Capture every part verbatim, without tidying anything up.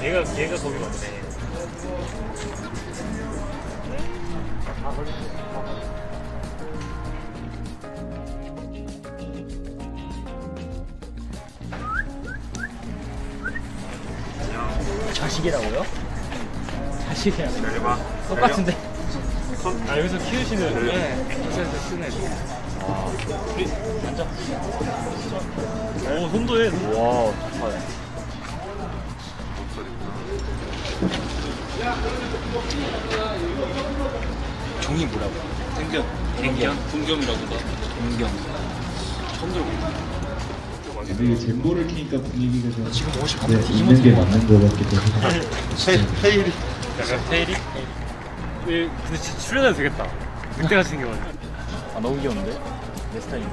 얘가 얘가 거기 맞네. 자식이라고요? 자식이라고. 내려봐. 똑같은데. 손. 아 여기서 키우시는. 네. 부산에서 쓰는 애들. 아. 우리 앉아. 오 손도 해. 와, 좋아요. 종이 뭐라고? 댕견. 댕견. 풍경이라고 봐. 댕견. 처음 들어보네. 근데 잼보를 키니까 분위기가 좀 지금 옷이 네, 갑자기 있는 게 뒤집어진 거 맞는 것 같기도 하고. 테일이. 약간 테일이? 예, 근데 진짜 출연해도 되겠다. 늑대같이 생겨가지고. 아, 너무 귀여운데? 내 스타일.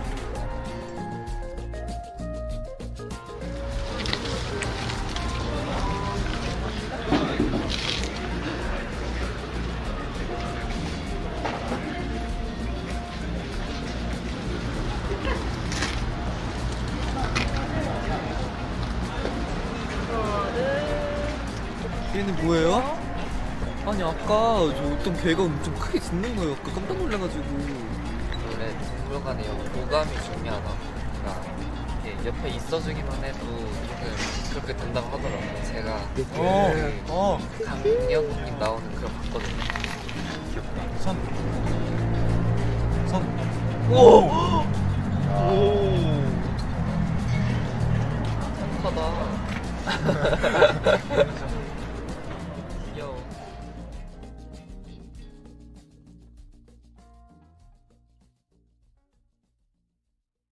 얘는 뭐예요? 아니 아까 저 어떤 개가 엄청 크게 짖는 거예요. 아까 깜짝 놀라가지고. 원래 동물간의 교감이 중요하다. 그러니까 이게 옆에 있어주기만 해도 조금 그렇게 된다고 하더라고요. 제가 어, 그 어. 강영님 나오는 그거 봤거든요. 선. 선. 오. 오. 착하다.